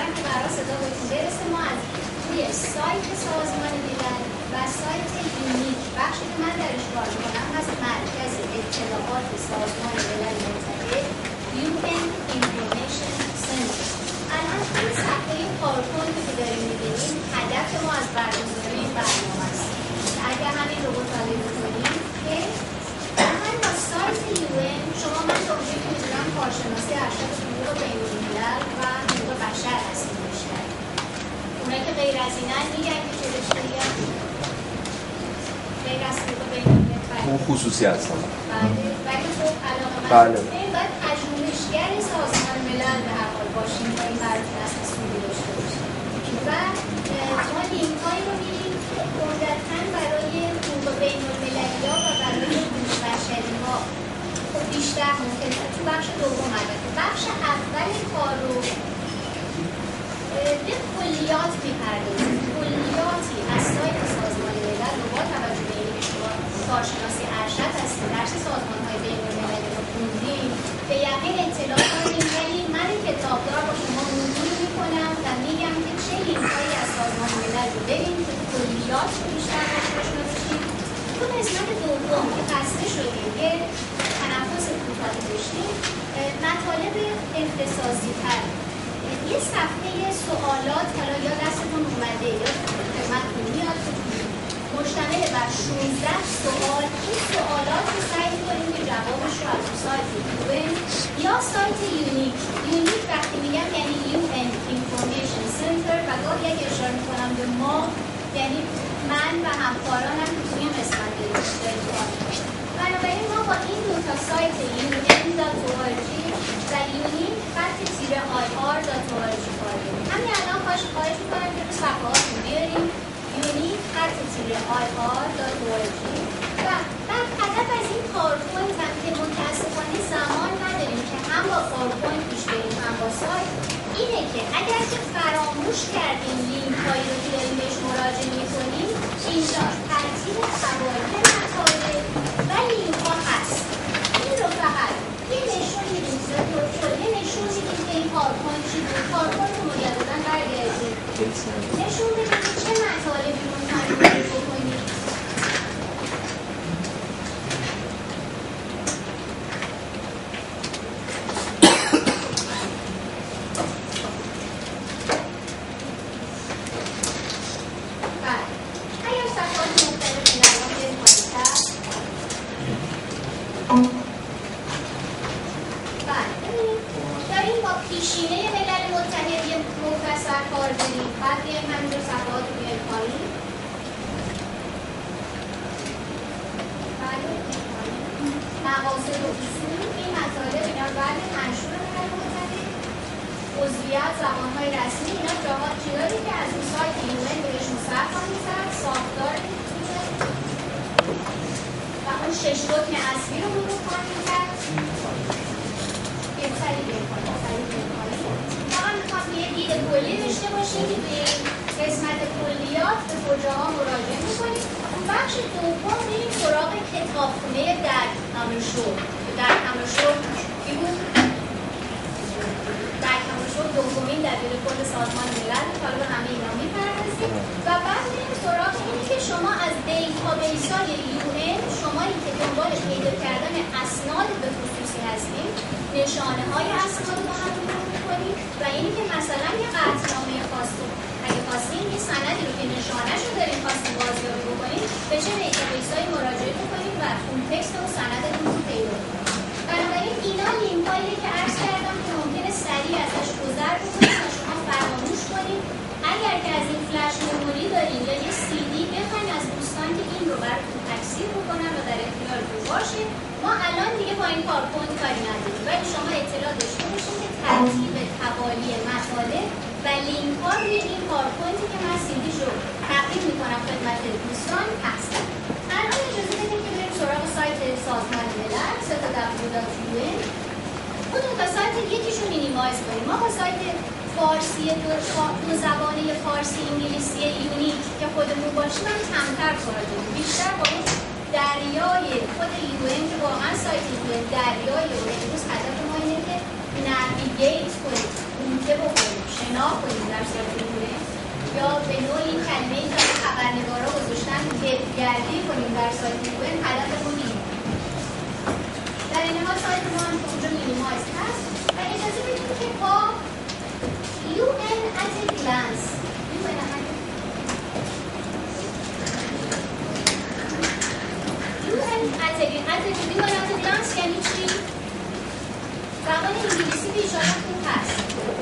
امیدوارم که برای صدا بهتون برسه. ما از روی سایت سازمان ملل و سایت یونیک، بخشی که من درش کار میکنم هست مرکز اطلاعات سازمان ملل متحد UN Information Center. الان این صفحه پاورپوینتی که داریم میبینیم هدف ما از برگزاری این برنامه است. اگر همین رو مطالعه بکنیم که من با سایت UN شما من تا اونجایی که میدونم کارشناسی ارشد حقوق بین‌الملل و حقوق بشر هستیم بیشتر. اونایی که غیر از اینن میگن که چه بهش میگن غیر از حقوق بین‌الملل اون خصوصی هستم. بله ولی خب علاقه‌مند این باید پژوهشگر سازمان ملل به هر حال باشیم تا این براتون از مسئولی داشته باشیم و ما لینک‌هایی رو می‌بینیم که عمدتاً برای حقوق بین‌المللی‌ها و برای حقوق بشری‌ها خب بیشتر ممکنه تو بخش دوم البته بخش اول کار رو به کلیات می‌پردازیم. کلیاتی از سایت سازمان ملل رو با توجه به اینکه شما کارشناسی ارشد هستید، درس سازمان‌های بین‌المللی رو خوندید، به یقین اطلاع دارید، ولی من کتابدار با شما مرور می‌کنم و میگم که چه لینک‌هایی از سازمان ملل رو بریم که کلیات رو بیشتر آشنا بشیم. تو قسمت دوم که خسته شدیم یه تنفس کوتاهی داشتیم، مطالب اختصاصی‌تر، یه صفحه سوالات حالا یا دستتون اومده یا خدمتتون میاد مشتمل بر 16 سوال. این سوالات رو سعی کنیم که جوابش رو از سایت UN یا سایت یونیک. یونیک وقتی میگم یعنی UN Information Center و گاهی اگه اشاره میکنم به ما یعنی من و همکارانم که توی این قسمت داریم کار میکنیم. بنابراین ما با این دو تا سایت un.org و یونیک ir.org کار داریم. همین الان خواهش میکنم که رو صفحاتون بیاریم unique-ir.org و بعد هدف از این پاورپوینت هم که متاسفانه زمان نداریم که هم با پاورپوینت پیش بریم هم با سایت اینه که اگر که فراموش کردیم لینک هایی رو که داریم بهش مراجعه میکنیم اینجا ترتیب فواید مطالب و لینک ها هست. این رو فقط یه نشون میدیم یه نشون میدیم که این پاورپوینت چی بود. پاورپوینت رو مجدداً برگردیم نشون بدیم چه مطالبی رو می‌خوایم بکنیم. اگر صفحات مختلفی نگاه بریم پایین‌تر داریم با پیشینه ملل متحد یه مختصر کار داریم. بعد بیایم همینجور صفحات رو بیایم پایین. مقاصد و اصول این مطالب اینا بعد منشور ملل متحد، عضویت، زبان‌های رسمی، اینا جاهایی که از اون سایت UN بهشون سر خواهیم زد. ساختار و اون 6 رکن اصلی رو مرور خواهیم کرد. سریع بیایم پایین. فقط میخوام یه دید کلی داشته باشیم که به قسمت کلیات به کجاها مراجعه میکنیم. بخش دوم میریم سراغ کتابخونه در تماشا. در تماشا کی بود؟ در تماشا دومین دبیر کل سازمان ملل. حالا به همه اینا میپردازیم و بعد میریم سراغ اینی که شما از دیتابیس‌های UN شمایی که دنبال پیدا کردن اسناد به خصوصی هستیم نشانه های اسناد با هم مرور می‌کنیم و اینی که مثلا یه قطعنامه خاص رو اگه خواستیم یه سندی رو که نشانه‌ش رو داریم خواستیم بازیابی بکنیم به چه دیتابیس‌هایی مراجعه بکنیم و اون تکست و سندمون رو پیدا کنیم. بنابراین اینا لینک‌هایی که عرض کردم که ممکنه سریع ازش گذر بکنیم و شما فراموش کنید. اگر که از این فلش مموری دارین یا یه CD بخواین از دوستان که این رو براتون تکثیر بکنن و در اختیارتون باشه. ما الان دیگه با این پاورپوینت کاری نداریم ولی شما اطلاع داشته باشید که ترتیب توالی مطالب و لینک ها روی این پاورپوینتی که من سیدیش رو تقدیم میکنم خدمت دوستان هست. الان اجازه بدید که بریم سراغ سایت سازمان ملل www.un. اون دو سایت یکیشون مینیمایز کنیم. ما با سایت فارسی دو زبانه فارسی انگلیسی یونیک که خودمون باشیم هم کمتر کار داریم. بیشتر با اون دریای خود UN که واقعا سایت UN دریای و امروز هدف ما اینه که نویگیت کنیم، روته بکنیم، آشنا کنیم در سایت یوئن، یا به نوعی کلمه‌ای که خبرنگارا گذاشتن وبگردی کنیم در سایت یوئن، هدفمون اینه. در این حال سایت ما هم که اونجا مینیمایز هست و اجازه بدیم که با UN at a glance یعنی چی؟ زبان انگلیسی که ایشالا خوب هست.